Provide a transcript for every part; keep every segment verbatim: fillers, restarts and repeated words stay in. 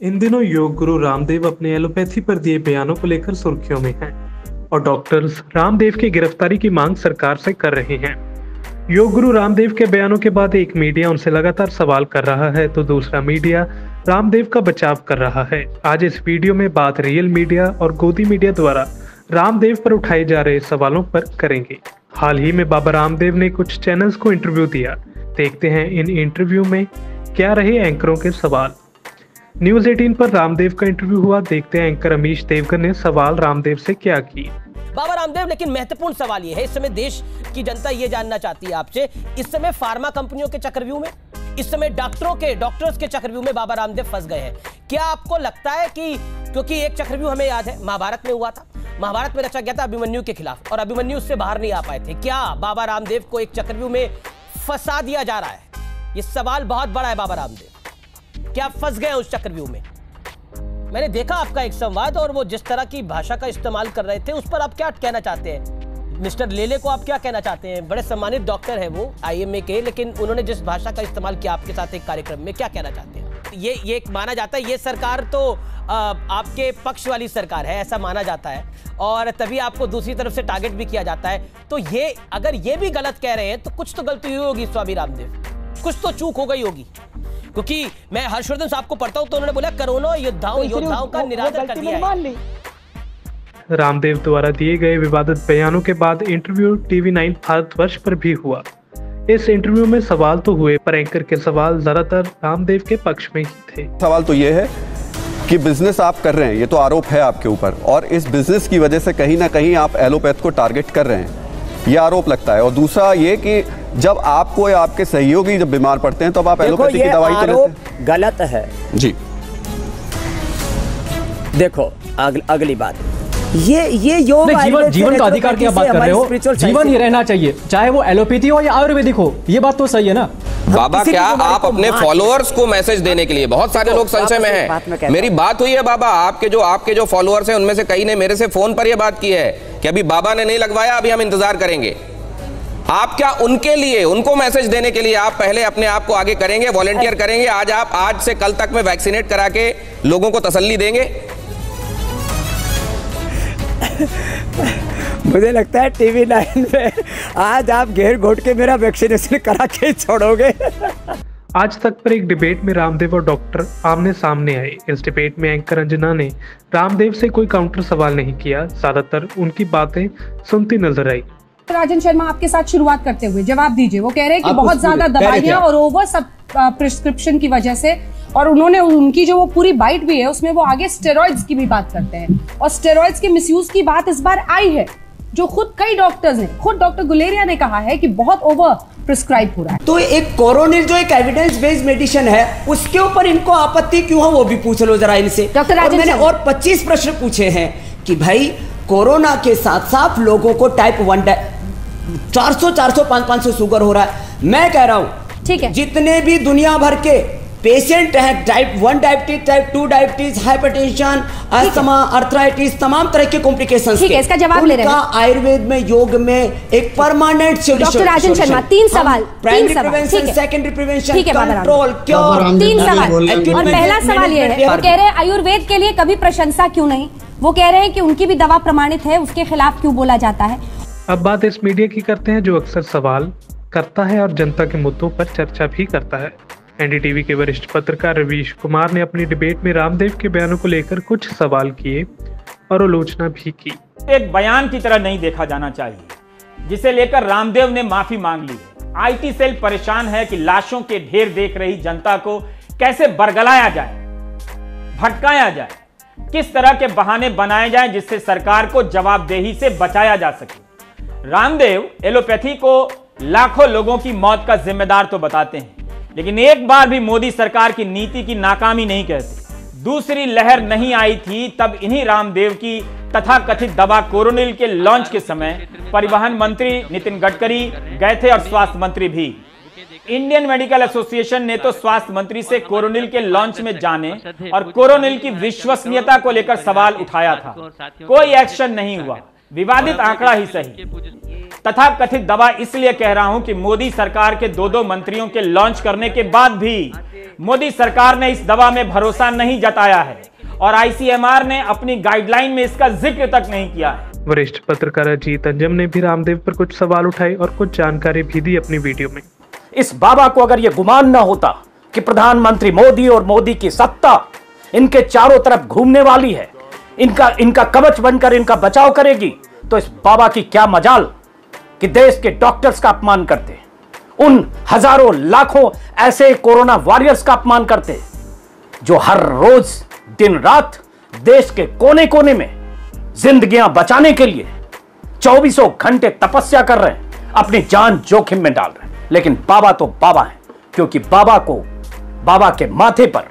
इन दिनों योग गुरु रामदेव अपने एलोपैथी पर दिए बयानों को लेकर सुर्खियों में हैं और डॉक्टर्स रामदेव की गिरफ्तारी की मांग सरकार से कर रहे हैं। योग गुरु रामदेव के बयानों के बाद एक मीडिया उनसे लगातार सवाल कर रहा है तो दूसरा मीडिया रामदेव का बचाव कर रहा है। आज इस वीडियो में बात रियल मीडिया और गोदी मीडिया द्वारा रामदेव पर उठाए जा रहे सवालों पर करेंगे। हाल ही में बाबा रामदेव ने कुछ चैनल्स को इंटरव्यू दिया। देखते हैं इन इंटरव्यू में क्या रहे एंकरों के सवाल। न्यूज़ अठारह पर रामदेव का इंटरव्यू हुआ। देखते हैं एंकर अमीश देवगन ने सवाल रामदेव से क्या किए। बाबा रामदेव, लेकिन महत्वपूर्ण सवाल ये है, इस समय देश की जनता ये जानना चाहती है आपसे, इस समय फार्मा कंपनियों के चक्रव्यूह में, इस समय डॉक्टरों के डॉक्टर्स के चक्रव्यूह में बाबा रामदेव फंस गए हैं। क्या आपको लगता है कि, क्योंकि एक चक्रव्यूह हमें याद है महाभारत में हुआ था, महाभारत में रचा गया था अभिमन्यु के खिलाफ और अभिमन्यु उससे बाहर नहीं आ पाए थे। क्या बाबा रामदेव को एक चक्रव्यूह में फंसा दिया जा रहा है? ये सवाल बहुत बड़ा है। बाबा रामदेव क्या फंस गए उस चक्रव्यूह में? मैंने देखा आपका एक संवाद और वो जिस तरह की भाषा का इस्तेमाल कर रहे थे उस पर आप क्या कहना चाहते हैं? मिस्टर लेले को आप क्या कहना चाहते हैं? बड़े सम्मानित डॉक्टर है वो आईएमए के, लेकिन उन्होंने जिस भाषा का इस्तेमाल किया आपके साथ एक कार्यक्रम में, क्या कहना चाहते हैं? ये ये माना जाता है ये सरकार तो आ, आपके पक्ष वाली सरकार है, ऐसा माना जाता है और तभी आपको दूसरी तरफ से टारगेट भी किया जाता है। तो ये अगर ये भी गलत कह रहे हैं तो कुछ तो गलती हुई होगी स्वामी रामदेव, कुछ तो चूक हो गई होगी। क्योंकि मैं हर्षवर्धन साहब को पढ़ता हूं तो उन्होंने बोला करोड़ों योद्धाओं योद्धाओं का निरादर कर दिया है। रामदेव द्वारा दिए गए विवादित बयानों के बाद इंटरव्यू टीवी नाइन भारतवर्ष पर भी हुआ। इस इंटरव्यू में सवाल तो हुए पर एंकर के सवाल ज्यादातर रामदेव के पक्ष में ही थे। सवाल तो ये है कि बिजनेस आप कर रहे हैं, ये तो आरोप है आपके ऊपर, और इस बिजनेस की वजह से कहीं ना कहीं आप एलोपैथ को टारगेट कर रहे हैं, ये आरोप लगता है। और दूसरा ये कि जब आपको या आपके सहयोगी जब बीमार पड़ते हैं तो आप एलोपैथी की दवाई तो लेते हैं। गलत है जी। देखो अगल, अगली बात, ये ये योग जीवन जीवन का अधिकार की आप बात कर रहे हो, जीवन ही रहना चाहिए चाहे वो एलोपैथी हो या आयुर्वेदिक हो, ये बात तो सही है ना। बाबा क्या आप अपने फॉलोअर्स को मैसेज देने के लिए, बहुत सारे लोग संशय में हैं, मेरी बात हुई है बाबा, आपके जो आपके जो फॉलोअर्स हैं उनमें से कई ने मेरे से फोन पर यह बात की है कि अभी बाबा ने नहीं लगवाया, अभी हम इंतजार करेंगे। आप क्या उनके लिए, उनको मैसेज देने के लिए आप पहले अपने आप को आगे करेंगे, वॉलंटियर करेंगे? आज आप आज से कल तक में वैक्सीनेट करा के लोगों को तसल्ली देंगे? मुझे लगता है टीवी नाइन पे आज आप घेर घोट के मेरा वैक्सीनेशन करा के छोड़ोगे। आज तक पर एक डिबेट में रामदेव और डॉक्टर आमने सामने आए। इस डिबेट में एंकर अंजना ने रामदेव से कोई काउंटर सवाल नहीं किया, ज्यादातर उनकी बातें सुनती नजर आई। राजन शर्मा, आपके साथ शुरुआत करते हुए जवाब दीजिए। वो कह रहे हैं कि बहुत ज्यादा दवाइयां और ओवर सब प्रिस्क्रिप्शन की वजह से, और उन्होंने उनकी जो वो पूरी बाइट भी है उसमें वो आगे स्टेरॉइड्स की भी बात करते हैं और स्टेरॉइड्स के मिसयूज की बात इस बार आई है, जो खुद कई डॉक्टर्स ने, खुद डॉक्टर गुलेरिया ने कहा है कि बहुत ओवर प्रिस्क्राइब हो रहा है। तो एक कोरोनिल जो एक एविडेंस बेस्ड मेडिसिन है उसके ऊपर इनको आपत्ति क्यों है वो भी पूछ लो जरा इनसे। डॉक्टर और मैंने और पच्चीस प्रश्न पूछे हैं कि भाई कोरोना के साथ साथ लोगों को टाइप वन चार सौ चार सौ पाँच पाँच सौ शुगर हो रहा है। मैं कह रहा हूं ठीक है, जितने भी दुनिया भर के पेशेंट हैं, type one diabetes, type two diabetes, hypertension, asthma, arthritis, तमाम तरह के कॉम्प्लिकेशंस, ठीक है, इसका जवाब ले रहे हैं। आयुर्वेद में, योग में एक permanent solution. Doctor Rajan Sharma, तीन सवाल, primary prevention, secondary prevention, control, cure, तीन सवाल। और पहला सवाल ये है, वो कह रहे हैं आयुर्वेद के लिए कभी प्रशंसा क्यों नहीं? वो कह रहे हैं कि उनकी भी दवा प्रमाणित है, उसके खिलाफ क्यों बोला जाता है? अब बात इस मीडिया की करते हैं जो अक्सर सवाल करता है और जनता के मुद्दों पर चर्चा भी करता है। एनडीटीवी के वरिष्ठ पत्रकार रवीश कुमार ने अपनी डिबेट में रामदेव के बयानों को लेकर कुछ सवाल किए और आलोचना भी की। एक बयान की तरह नहीं देखा जाना चाहिए जिसे लेकर रामदेव ने माफी मांग ली है। आईटी सेल परेशान है कि लाशों के ढेर देख रही जनता को कैसे बरगलाया जाए, भटकाया जाए, किस तरह के बहाने बनाए जाएं जिससे सरकार को जवाबदेही से बचाया जा सके। रामदेव एलोपैथी को लाखों लोगों की मौत का जिम्मेदार तो बताते हैं, लेकिन एक बार भी मोदी सरकार की नीति की नाकामी नहीं कहते। दूसरी लहर नहीं आई थी तब इन्हीं रामदेव की तथाकथित दवा कोरोनिल के लॉन्च के समय परिवहन मंत्री नितिन गडकरी गए थे और स्वास्थ्य मंत्री भी। इंडियन मेडिकल एसोसिएशन ने तो स्वास्थ्य मंत्री से कोरोनिल के लॉन्च में जाने और कोरोनिल की विश्वसनीयता को लेकर सवाल उठाया था, कोई एक्शन नहीं हुआ। विवादित आंकड़ा ही सही, तथाकथित दवा इसलिए कह रहा हूं कि मोदी सरकार के दो दो मंत्रियों के लॉन्च करने के बाद भी मोदी सरकार ने इस दवा में भरोसा नहीं जताया है और आईसीएमआर ने अपनी गाइडलाइन में इसका जिक्र तक नहीं किया है। वरिष्ठ पत्रकार अजीत अंजम ने भी रामदेव पर कुछ सवाल उठाए और कुछ जानकारी भी दी अपनी वीडियो में। इस बाबा को अगर यह गुमान ना होता कि प्रधानमंत्री मोदी और मोदी की सत्ता इनके चारों तरफ घूमने वाली है, इनका इनका कवच बनकर इनका बचाव करेगी, तो इस बाबा की क्या मजाल कि देश के डॉक्टर्स का अपमान करते, उन हजारों लाखों ऐसे कोरोना वॉरियर्स का अपमान करते जो हर रोज दिन रात देश के कोने कोने में जिंदगियां बचाने के लिए चौबीसों घंटे तपस्या कर रहे हैं, अपनी जान जोखिम में डाल रहे हैं। लेकिन बाबा तो बाबा है, क्योंकि बाबा को बाबा के माथे पर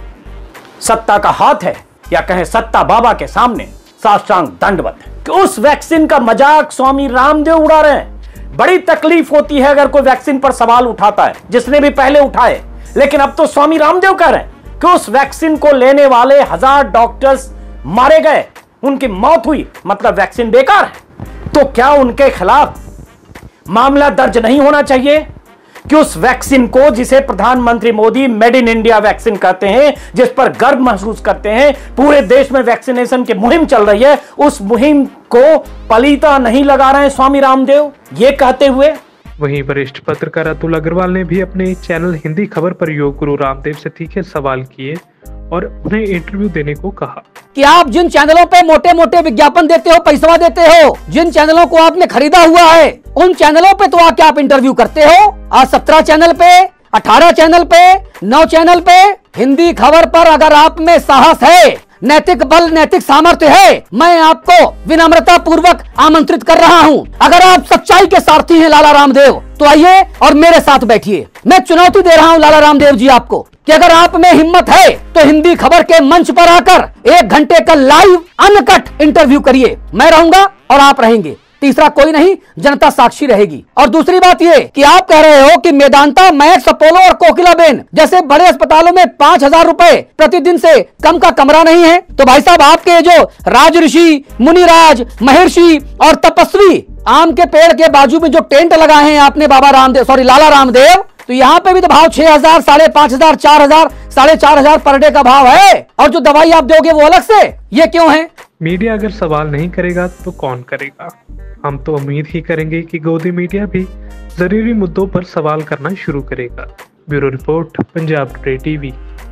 सत्ता का हाथ है, या कहें सत्ता बाबा के सामने साष्टांग दंडवत है। कि उस वैक्सीन का मजाक स्वामी रामदेव उड़ा रहे हैं। बड़ी तकलीफ होती है अगर कोई वैक्सीन पर सवाल उठाता है, जिसने भी पहले उठाए, लेकिन अब तो स्वामी रामदेव कह रहे हैं कि उस वैक्सीन को लेने वाले हजार डॉक्टर्स मारे गए, उनकी मौत हुई, मतलब वैक्सीन बेकार है। तो क्या उनके खिलाफ मामला दर्ज नहीं होना चाहिए कि उस वैक्सीन को, जिसे प्रधानमंत्री Modi made in India vaccine कहते हैं, जिस पर गर्व महसूस करते हैं, पूरे देश में वैक्सीनेशन की मुहिम चल रही है, उस मुहिम को पलीता नहीं लगा रहे हैं स्वामी रामदेव, ये कहते हुए। वहीं वरिष्ठ पत्रकार अतुल अग्रवाल ने भी अपने चैनल हिंदी खबर पर योग गुरु रामदेव से तीखे सवाल किए और उन्हें इंटरव्यू देने को कहा कि आप जिन चैनलों पे मोटे मोटे विज्ञापन देते हो, पैसा देते हो, जिन चैनलों को आपने खरीदा हुआ है, उन चैनलों पे तो आके आप इंटरव्यू करते हो। आज सत्रह चैनल पे, अठारह चैनल पे, नौ चैनल पे हिंदी खबर पर अगर आप में साहस है, नैतिक बल, नैतिक सामर्थ्य है, मैं आपको विनम्रता पूर्वक आमंत्रित कर रहा हूं। अगर आप सच्चाई के सारथी हैं लाला रामदेव, तो आइए और मेरे साथ बैठिए। मैं चुनौती दे रहा हूं लाला रामदेव जी आपको कि अगर आप में हिम्मत है तो हिंदी खबर के मंच पर आकर एक घंटे का लाइव अनकट इंटरव्यू करिए। मैं रहूंगा और आप रहेंगे, तीसरा कोई नहीं, जनता साक्षी रहेगी। और दूसरी बात ये कि आप कह रहे हो कि मेदांता, मैक्स, अपोलो और कोकिलाबेन जैसे बड़े अस्पतालों में पांच हजार रुपए प्रतिदिन से कम का कमरा नहीं है, तो भाई साहब आपके जो राज ऋषि, मुनिराज, महर्षि और तपस्वी आम के पेड़ के बाजू में जो टेंट लगाए हैं आपने बाबा रामदेव, सॉरी लाला रामदेव, तो यहाँ पे भी तो भाव छह हजार, साढ़े पांच हजार, चार हजार, साढ़े चार हजार पर डे का भाव है, और जो दवाई आप दोगे वो अलग से। ये क्यों है? मीडिया अगर सवाल नहीं करेगा तो कौन करेगा? हम तो उम्मीद ही करेंगे कि गोदी मीडिया भी जरूरी मुद्दों पर सवाल करना शुरू करेगा। Bureau report, Punjab today TV.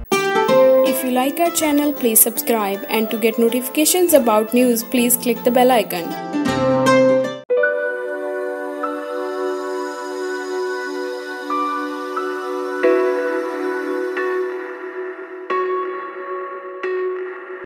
If you like our channel, please subscribe, and to get notifications about news, please click the bell icon.